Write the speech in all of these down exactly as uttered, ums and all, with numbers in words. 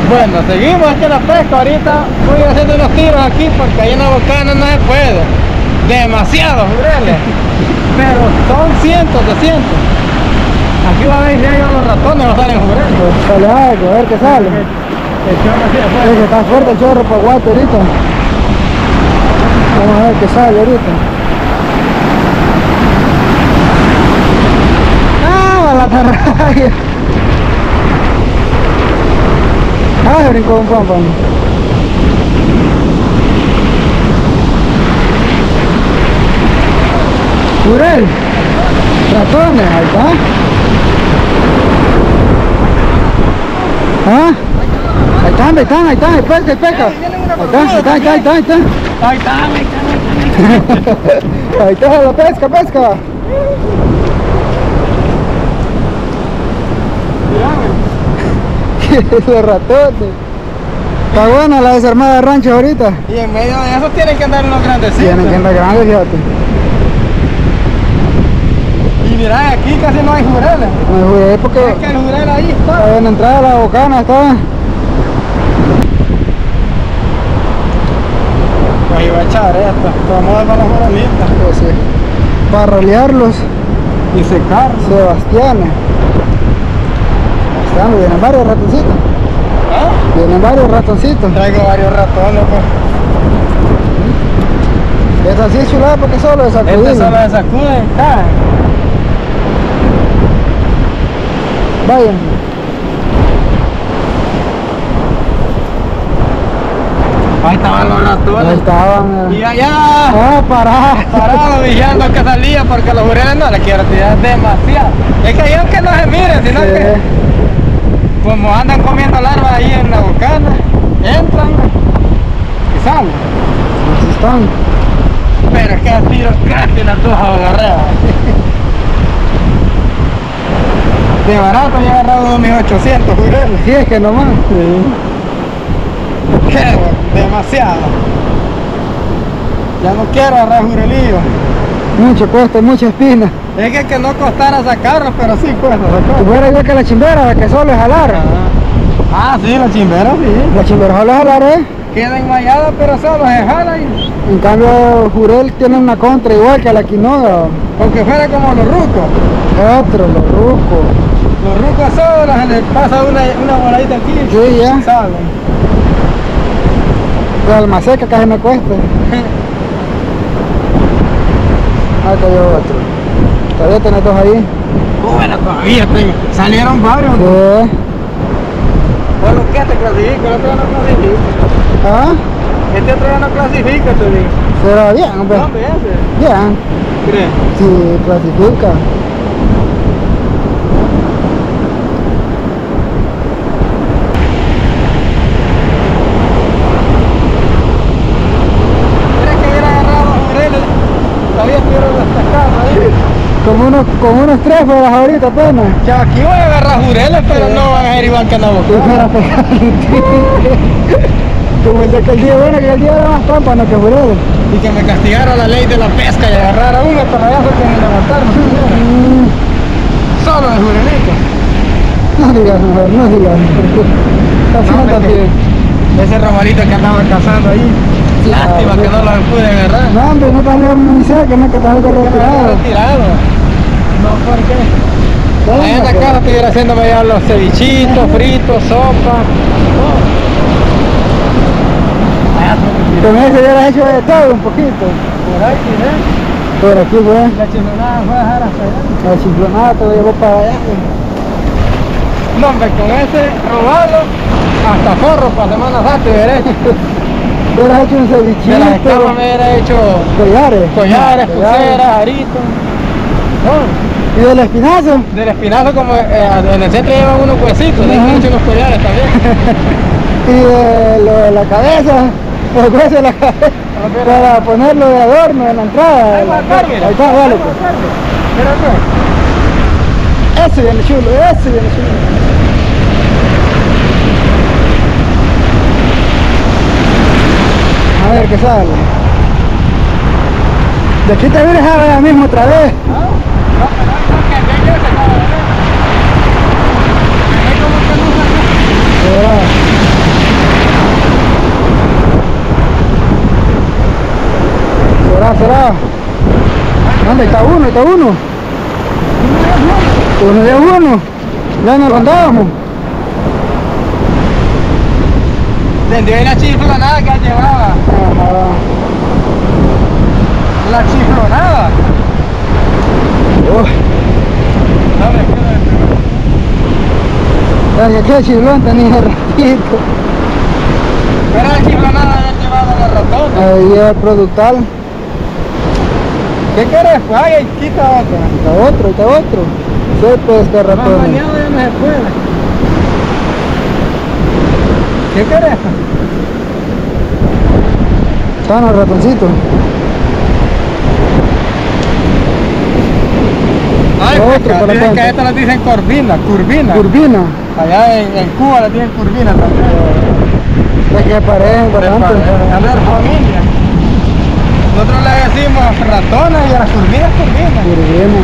Bueno, seguimos aquí en la pesca. Ahorita voy haciendo unos tiros aquí porque ahí en la bocana no se puede. Demasiados jureles. Pero son cientos de cientos. Aquí va a ver si hay unos ratones o salen jureles. Pues sale algo, a ver qué sale. El chorro así de fuerte. Es que está fuerte el chorro para guate ahorita. Vamos a ver qué sale ahorita. ¡Ah, la tarraya! ¡Ah, brincó un pam-pam! ¡Jurel! ¡Ratones! Ahí está. ¿Ah? Ahí están, ahí están, ahí están, ahí pesca, ahí pesca. Ahí está, ahí está, ahí está, ahí está, ahí está. Ahí está, ahí está. Ahí está la pesca, pesca. Los ratones. Está buena la desarmada de rancho ahorita. Y en medio de eso tienen que andar unos grandecitos. Tienen que andar grandes, fíjate. Y mira, aquí casi no hay jureles. Me juré porque Es que el jurel ahí está. en la entrada de la bocana está. Pues iba a echar esto. Vamos a dar para las jurelitas. Pues sí. Para rolearlos, Y secar. Sebastián. Están, vienen varios ratoncitos. ¿Ah? Vienen varios ratoncitos. Traigo varios ratones, pues. Es así chulada porque solo es sacudir. Este solo se sacude. Ah. Vayan. Ahí estaban los ratones. Ahí estaban. Y eh. allá. Ah, pará. Parado vigilando que salía porque los jureles no les quiero tirar demasiado. Es que ellos que no se miren, sino Sí. que como andan comiendo larvas ahí en la bocana, entran y salen. Así están. Pero es que tiro casi la tuja agarrada. De barato ya he agarrado dos mil ochocientos jureles. Sí, es que nomás. Qué bueno, demasiado. Ya no quiero agarrar jurelillo. Mucho cuesta, mucha espina. Es que, que no costara sacarlos, pero sí cuesta Si sacarlos. fuera igual que la chimbera, la que solo es jalar. Ah, sí, la chimbera sí. La chimbera solo es jalar, ¿eh? Queda enmayada, pero solo se jala y... En cambio, Jurel tiene una contra igual que la quinoa. Aunque fuera como los rucos. Otro, los rucos. Los rucos solos, se les pasa una, una voladita aquí. Sí, ya. Salen. La alma seca casi me cuesta. Ahí cayó otro. Todavía tenés dos ahí. Bueno, todavía tengo. Salieron varios. ¿No? Sí. Bueno, ¿qué te clasifica? El otro ya no clasifica. ¿Ah? Este otro ya no clasifica, te digo. Será bien, hombre. ¿Dónde es ese? Bien. ¿Crees? Sí, clasifica. Mira que hubiera agarrado jureles. Todavía estuvieron destacados ahí. Como unos, como unos tres horas ahorita apenas. Ya aquí voy a agarrar jureles, pero no van a ser igual que en la Y boca. para pegar un tiro. Como el de aquel día, bueno, que el día era más pámpano que Jurel. Y que me castigara la ley de la pesca y agarrara uno para allá que me levantaron. Mm, Solo de jurelito. no digas mejor, no digas. Porque así no No, está es que- bien. Ese romalito que andaba cazando ahí. Lástima Ah, que no lo pude agarrar. No, hombre, no te lejos ni cerca, no que te algo retirado. Retirado. No, ¿por qué? Ahí en la casa estuviera haciéndome ya los cevichitos, fritos, sopa. Con ese ya has hecho de todo un poquito. Por ahí, ¿eh? Por aquí, güey. La chiflonada fue a dejar hasta allá. La chiflonada te lo llevó para allá. No, hombre, con ese robado, hasta forro para Semana Santa, veré. Tú hubieras hecho un De las cevichito. escamas me hubiera hecho Collares. collares, pulseras, aritos. ¿Y del espinazo? Del espinazo, como eh, en el centro llevan unos huesitos, le Ajá. han hecho unos collares también. Y de lo de la cabeza. Los huesos de la cabeza. Para ponerlo de adorno en la entrada. Ahí va a estar, mira. Ahí está, dale Ahí va a pues. estar, mira. Mira, pues. Ese viene chulo, ese viene chulo. A ver qué sale. De aquí te vienes a ver ahora mismo otra vez. Ah, no, pero no, que bien que se acaba de ver. Se ve como que no se ve. Verá. será? ¿Dónde está uno? ¿Está uno? Uno de uno. Ya nos lo andábamos. Tendió ahí la chiflonada que llevaba. Ajá. La chiflonada. Uy. Dame, quédate. Ya, qué chiflón tenía ratito. Pero la chiflonada ya llevaba la ratona. Ahí es el productal. ¿Qué querés? Pues ay, quita otra. Está otro, está otro. Sí, pues este Más ratón. bañado ya no se puede. ¿Qué querés? Están los ratoncitos. Ay, Otro pues, por la dicen cuenta. que a estas las dicen corvina, curvina. Turbina. Allá en, en Cuba la tienen curvina también. Es que parecen bastante. A ver, familia. Nosotros le decimos ratona y a las curvinas curvina. Turbina.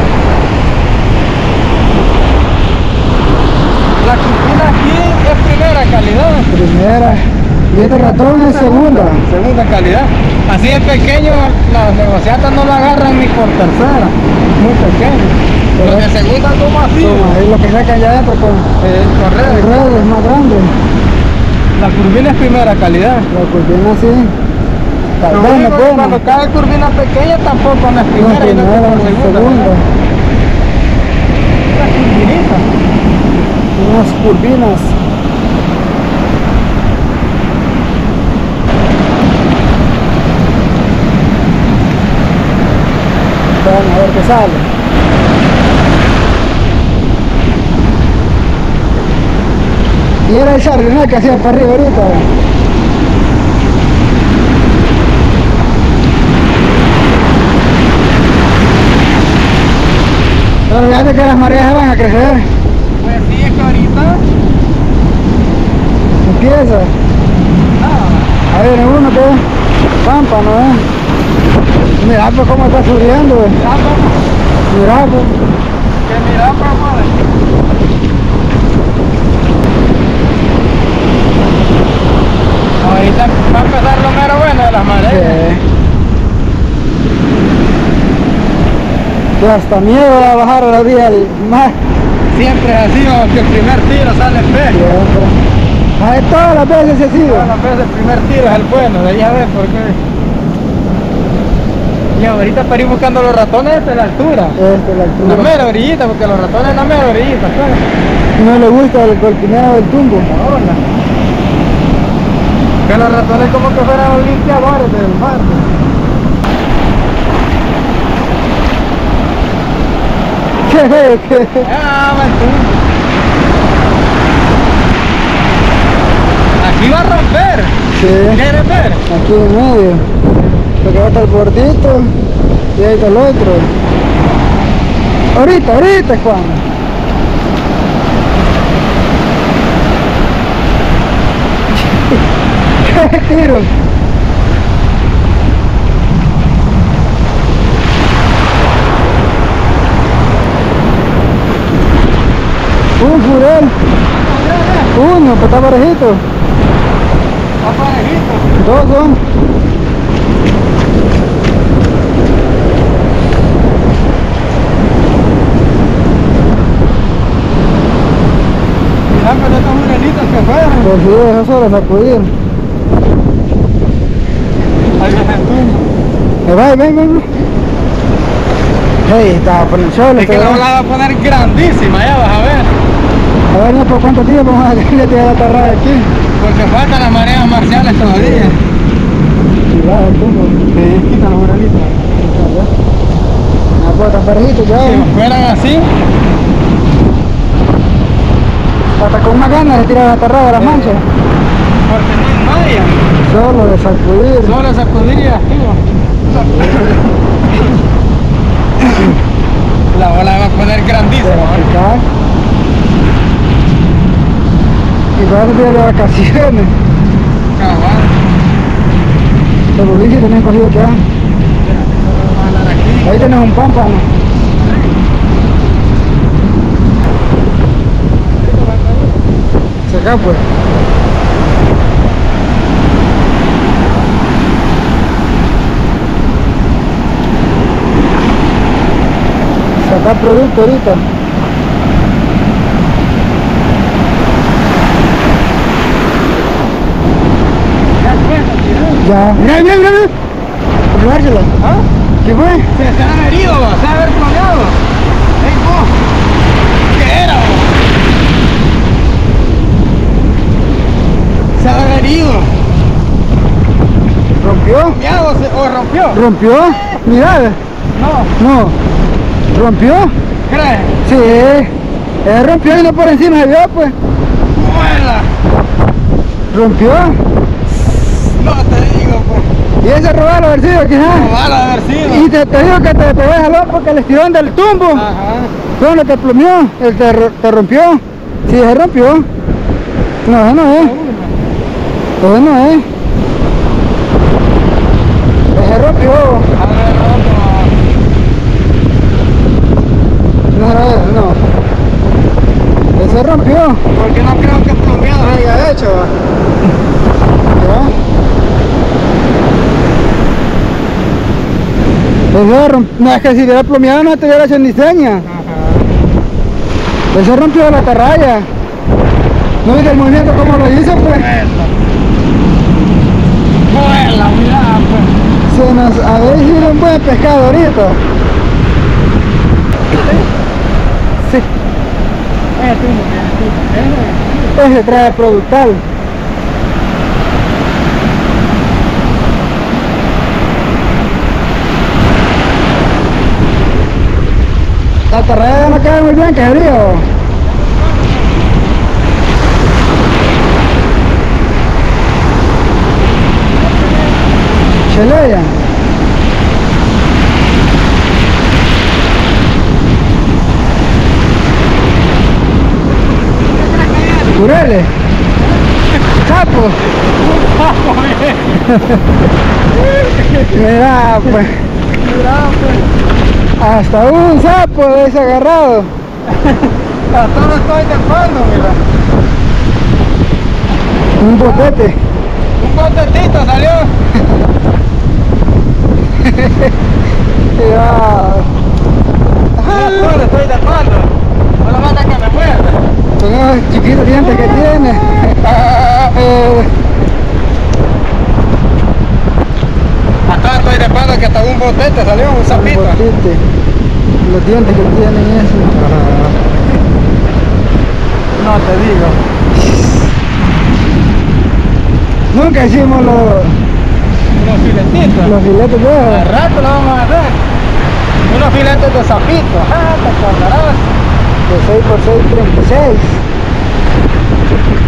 La curvina aquí es primera calidad. Primera. Y este ratón es segunda. Segunda calidad. Así de pequeño, las negociatas no lo agarran ni por tercera. Muy pequeño. Los de segunda como así. Toma, ahí lo que sacan ya adentro con Eh, correr. el redes más grande. La curvina es primera calidad. La turbina sí. Tal Lo vez no único que pueden. cuando cae curvina pequeña tampoco no es No, primera, y no es primera, como ni segunda. segunda. La curvinita. Unas turbinas. Vamos a ver qué sale. Y era el sardinal que hacía para arriba ahorita. Pero fíjate que las mareas van a crecer. Pues sí, es que ahorita Empieza. nada. Ahí viene uno que es pámpano, ¿eh? Mira pues cómo está subiendo, eh. Ya vamos. Mira pues. Que mira, pues, madre. Ahorita va a empezar lo mero bueno de las mareas. Sí. Que hasta miedo a bajar a la vía del mar. Siempre es así, o que el primer tiro sale feo. Siempre. Ay, todas las veces ha sido. Todas las veces el primer tiro es el bueno, de ahí a ver por qué. Y ahorita para ir buscando los ratones de la altura. Este, la En la altura. mera orillita, porque los ratones en la mera orillita, ¿sabes? No le gusta el golpineo del tumbo. Hola. Que los ratones como que fueran los limpiadores del mar. ¿Qué? ¿Qué? Ah, mentira. Aquí va a romper. Sí. ¿Quieres ver? Aquí en medio. Porque va a estar gordito y ahí está el otro. Ahorita, ahorita es cuando. ¿Qué tiro? Un jurel. Uno, pues está parejito. Está parejito. Dos son. Mira, pero estos jurelitos que fueron. Pues sí, eso solo sacudir. Ahí viene tú. Eh, ven, ven, ven. Hey, estaba por el sol. Es que la ola va a poner grandísima, ya vas a ver. A ver, no, por cuánto tiempo vamos a tener que atarrar aquí. Porque faltan las mareas marciales todavía. Y va, el tumbo. Sí, quita los jurelitos. Ah, pues tan parejito ya. Si fueran así, Hasta con una gana de tirar atarrado a las manchas. porque no hay malla. Solo de sacudir. Solo sacudir y activo. La ola va a poner grandísima. Picar. Y va a ser de vacaciones. Cabal. Los boliche también cogido ya. Vamos a hablar aquí. Ahí tenés un pámpano. Se acá pues. Da producto ahorita. Ya. Mira, mira, mira, mira. Probársela. ¿Ah? ¿Qué fue? Se se han herido, va, se ha haber plomeado. ¡Ey, vos! ¿Qué era, vos? Se ha herido. ¿Rompió? ¿Plomeado se- o rompió? ¿Rompió? Mira. No, No. ¿Rompió? ¿crees? Sí. Él rompió y no por encima se vio, pues. ¡Muela! ¿Rompió? No te digo, pues. Y ese robó los versículos, que No ja. vale haber sido. Y te, te digo que te pegó el jalón porque el estirón del tumbo. Ajá. ¿Dónde te plomeó? Él te, ro- te rompió. Sí, se rompió. No, eso no es. Eso no es. Se rompió. A ver, otro. No, no, no. Ese rompió. Porque no creo que plomeado se haya hecho, va. ¿Ya? Ese romp- No, es que si hubiera plomeado no te hubiera hecho ni seña. Ajá. Ese rompió la atarraya. ¿No viste el movimiento como lo hizo, pues? Muela, mira, pues. Se nos habéis ido un buen pescado ahorita. Sí, ese trae productal. La atarraya no queda muy bien, que río. Cheleya. Curele. Sapo. Mira, pues. Hasta un sapo ese agarrado. Hasta no estoy tapando, mira. Un botete. Un botetito salió. Ya. Mira, no le estoy tapando. No lo mata que me muerda. Con esos chiquitos dientes que tiene. Eh, Acá estoy tapando que hasta un botete salió, un un sapito. botete. Los dientes que tienen eso. No te digo. Nunca hicimos los, Unos filetitos. los filetes de Al esos. rato lo vamos a hacer. Unos filetes de sapito. Ah, te acordarás. De seis por seis, treinta y seis.